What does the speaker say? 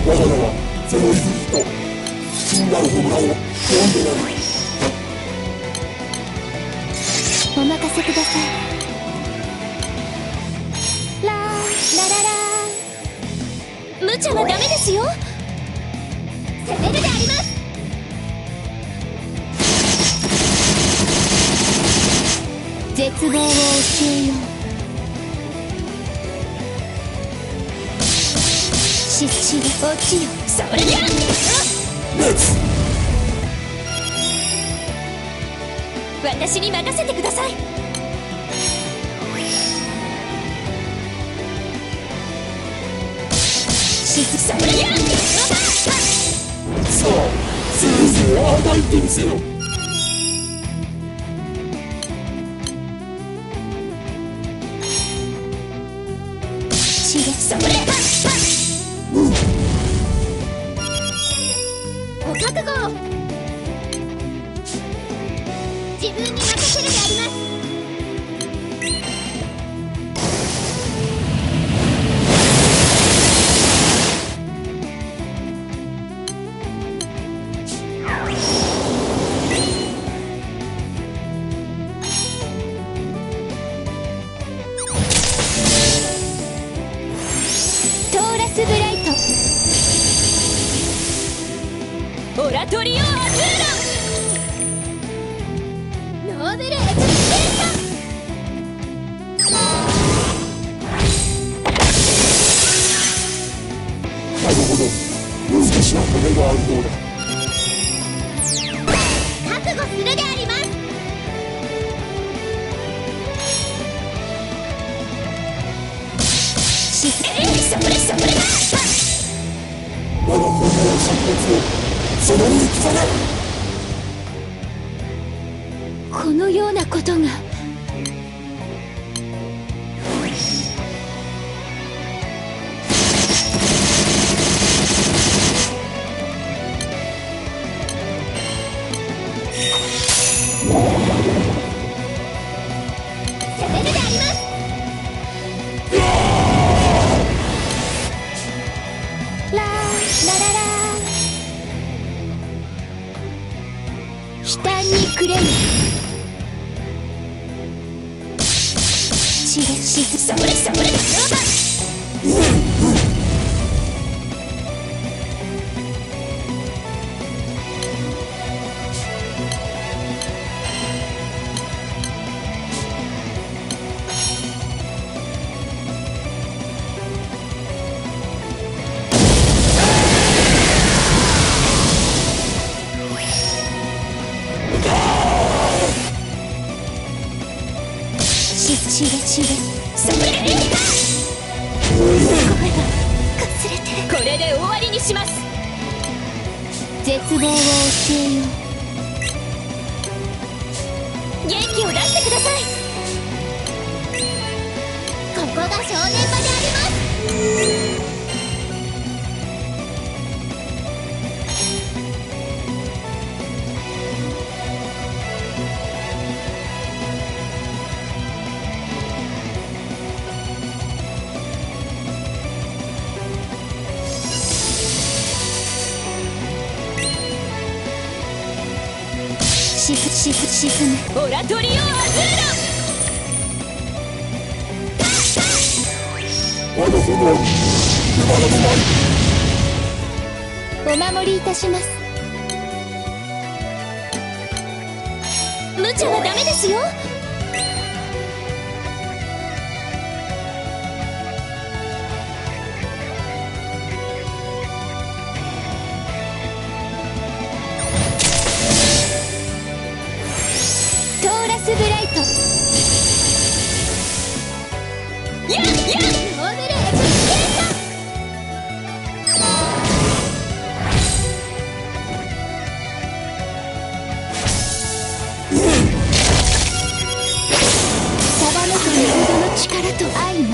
我が名はゼロイズリート。真なる炎を呼んでなる。 お任せください。ラーラララー、無茶はダメですよ。攻めるであります。絶望を教えよう。失地で落ちよ。それじゃレッツ。 私に任せてください。それじゃさあ、せいぜいあがいてみせろ。 それお覚悟を。自分に任せるであります。トーラスブライト、オラトリオ・アズーラ、ノーベル・エクスペーなるほど、難しな骨があるようだ。 覚悟するであります。それそれだ。 我が炎を灼熱をそのに行かない。 このようなことが。攻めるであります。ラーラララー、悲嘆に暮れる。血で沈それそれ血でそれ声がかすれて。これで終わりにします。絶望を教えよう。元気を出してください。ここが正念場であります。沈むオラトリオ・アズー我が炎は今のまラ、お守りいたします。無茶はダメですよ。トーラスブライト、やっノーベル・エクスペータ、定めというほどの力と相ま